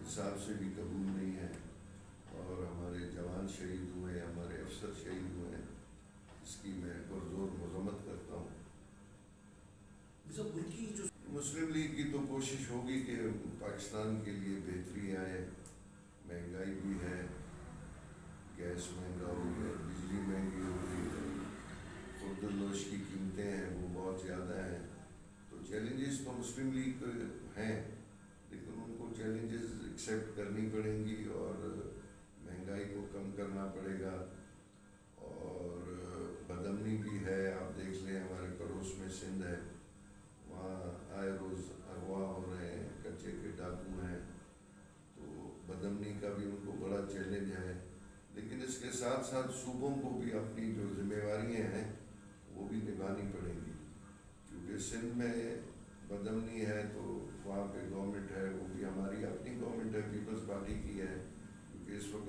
حساب سے بھی قبول نہیں ہے، اور ہمارے جوان شہید ہوئے ہیں، ہمارے افسر شہید ہوئے ہیں، اس کی میں پرزور مذمت کرتا ہوں۔ مسلم لیگ کی تو کوشش ہوگی کہ پاکستان کے لیے بہتری آئے، مہنگائی بھی ہے، گیس مہنگا ہو گیا، بجلی مہنگی ہو گئی ہے، خوردالنوش کی قیمتیں ہیں وہ بہت زیادہ ہیں، تو چیلنجز تو مسلم لیگ ہیں، لیکن ان کو چیلنجز ایکسیپٹ کرنی پڑیں گی، اور مہنگائی کو کم کرنا پڑے گا، اور بدامنی بھی ہے، آپ دیکھ لیں ہمارے پڑوس میں سندھ ہے، وہاں آئے روز اغوا ہو رہے ہیں، کچے کے ڈاکو ہیں، تو بدامنی کا بھی ان کو بڑا چیلنج ہے، لیکن اس کے ساتھ ساتھ صوبوں کو بھی اپنی جو ذمہ داریاں ہیں وہ بھی نبھانی پڑیں گی، کیونکہ سندھ میں بدامنی ہے تو وہاں پہ گورنمنٹ ہے، وہ بھی ہماری اپنی گورنمنٹ ہے، پیپلز پارٹی کی ہے، کیونکہ اس وقت